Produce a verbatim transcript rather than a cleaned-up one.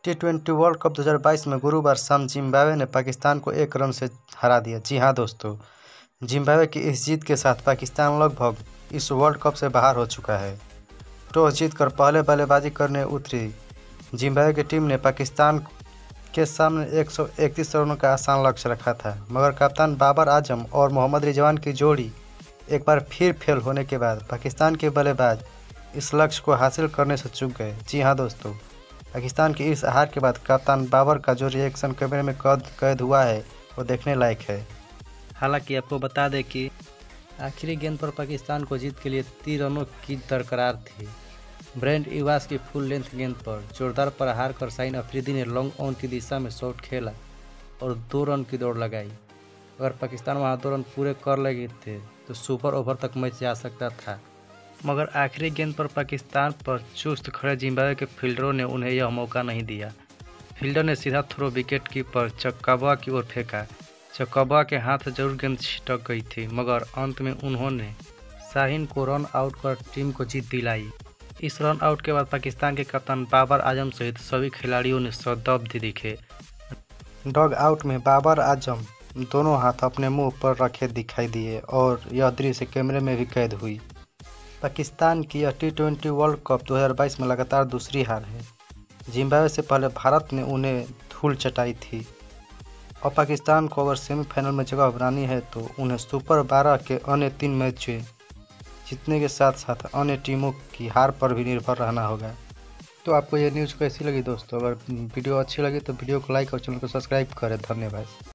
T twenty world cup दो हज़ार बाईस में गुरुवार शाम जिम्बाब्वे ने पाकिस्तान को एक रन से हरा दिया। जी हां दोस्तों, जिम्बाब्वे की इस जीत के साथ पाकिस्तान लगभग इस वर्ल्ड कप से बाहर हो चुका है। टॉस जीतकर पहले बल्लेबाजी करने उतरी जिम्बाब्वे की टीम ने पाकिस्तान के सामने एक सौ इकतीस रनों का आसान लक्ष्य रखा था, मगर कप्तान बाबर आजम और मोहम्मद रिजवान की जोड़ी एक बार फिर फेल होने के बाद पाकिस्तान के बल्लेबाज इस लक्ष्य को हासिल करने से चूक गए। जी हां दोस्तों, पाकिस्तान की इस हार के बाद कप्तान बाबर का जो रिएक्शन कैमरे में कैद कैद हुआ है वो देखने लायक है। हालांकि आपको बता दें कि आखिरी गेंद पर पाकिस्तान को जीत के लिए तीन रनों की दरकरार थी। ब्रेंट इवास की फुल लेंथ गेंद पर जोरदार प्रहार कर शाहीन अफरीदी ने लॉन्ग ऑन की दिशा में शॉट खेला और दो रन की दौड़ लगाई। अगर पाकिस्तान वहां दो रन पूरे कर लगे थे तो सुपर ओवर तक मैच जा सकता था, मगर आखिरी गेंद पर पाकिस्तान पर चुस्त खड़े जिम्बाब्वे के फील्डरों ने उन्हें यह मौका नहीं दिया। फील्डर ने सीधा थ्रो विकेट कीपर चक्काबा की ओर फेंका। चक्काबा के हाथ जरूर गेंद छिटक गई थी, मगर अंत में उन्होंने शाहीन को रन आउट कर टीम को जीत दिलाई। इस रन आउट के बाद पाकिस्तान के कप्तान बाबर आजम सहित सभी खिलाड़ियों ने स्तब्ध दिखे। डॉग आउट में बाबर आजम दोनों हाथ अपने मुंह पर रखे दिखाई दिए और यह दृश्य कैमरे में भी कैद हुई। पाकिस्तान की यह टी ट्वेंटी वर्ल्ड कप दो हज़ार बाईस में लगातार दूसरी हार है। जिम्बाब्वे से पहले भारत ने उन्हें धूल चटाई थी और पाकिस्तान को अगर सेमीफाइनल में जगह बनानी है तो उन्हें सुपर बारह के अन्य तीन मैच जीतने के साथ साथ अन्य टीमों की हार पर भी निर्भर रहना होगा। तो आपको यह न्यूज़ कैसी लगी दोस्तों? अगर वीडियो अच्छी लगी तो वीडियो को लाइक और चैनल को सब्सक्राइब करें। धन्यवाद।